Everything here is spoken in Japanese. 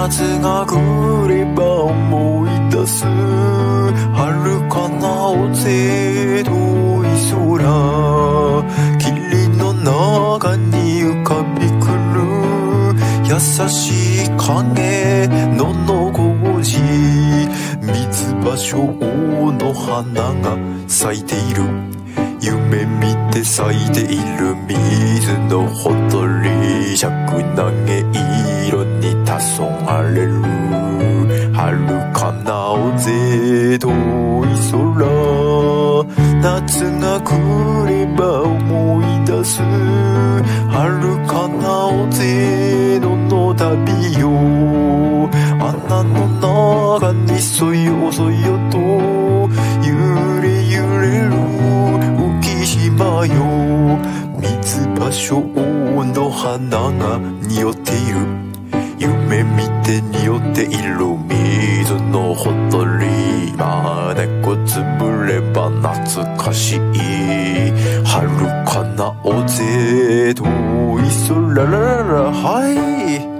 夏が来れば思い出す遥かな大勢遠い空、霧の中に浮かびくる優しい影の残し、水場所の花が咲いている、夢見て咲いている水のほとり、尺投げ色に黄昏れる遥かな青ぜ遠い空、夏が来れば思い出す遥かな青ぜの旅よ、穴の中にそよそよと揺れ揺れる浮島よ、水場所の花が匂っている、夢見て匂っている水のほとり、まだこつぶれば懐かしい遥かな青ぜ遠い空、ララララ、はい。